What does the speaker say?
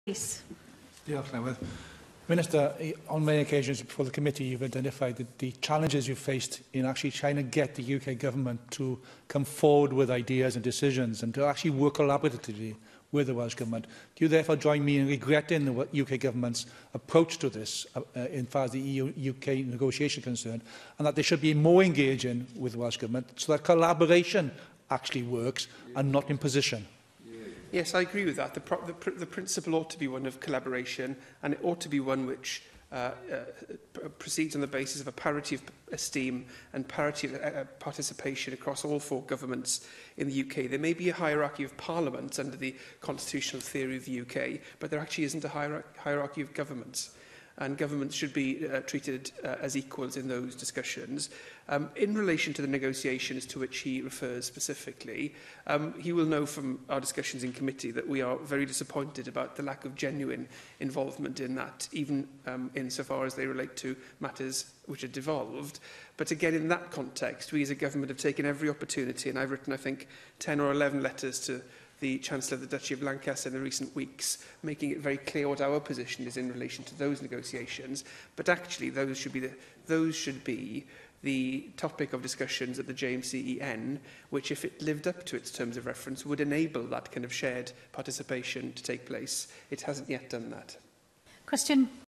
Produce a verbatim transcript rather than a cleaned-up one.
Diolch, Newydd. Minister, on many occasions before the committee, you've identified the, the challenges you faced in actually trying to get the U K government to come forward with ideas and decisions and to actually work collaboratively with the Welsh Government. Do you therefore join me in regretting the U K Government's approach to this uh, uh, in far as the E U K negotiation is concerned, and that they should be more engaging with the Welsh Government so that collaboration actually works and not imposition? Yes, I agree with that. The, pro the, pr the principle ought to be one of collaboration, and it ought to be one which uh, uh, proceeds on the basis of a parity of esteem and parity of uh, participation across all four governments in the U K. There may be a hierarchy of parliaments under the constitutional theory of the U K, but there actually isn't a hier hierarchy of governments. And governments should be uh, treated uh, as equals in those discussions. Um, in relation to the negotiations to which he refers specifically, um, he will know from our discussions in committee that we are very disappointed about the lack of genuine involvement in that, even um, insofar as they relate to matters which are devolved. But again, in that context, we as a government have taken every opportunity, and I've written, I think, ten or eleven letters to the Chancellor of the Duchy of Lancaster in the recent weeks, making it very clear what our position is in relation to those negotiations. But actually, those should be the, those should be the topic of discussions at the J M C E N, which, if it lived up to its terms of reference, would enable that kind of shared participation to take place. It hasn't yet done that. Question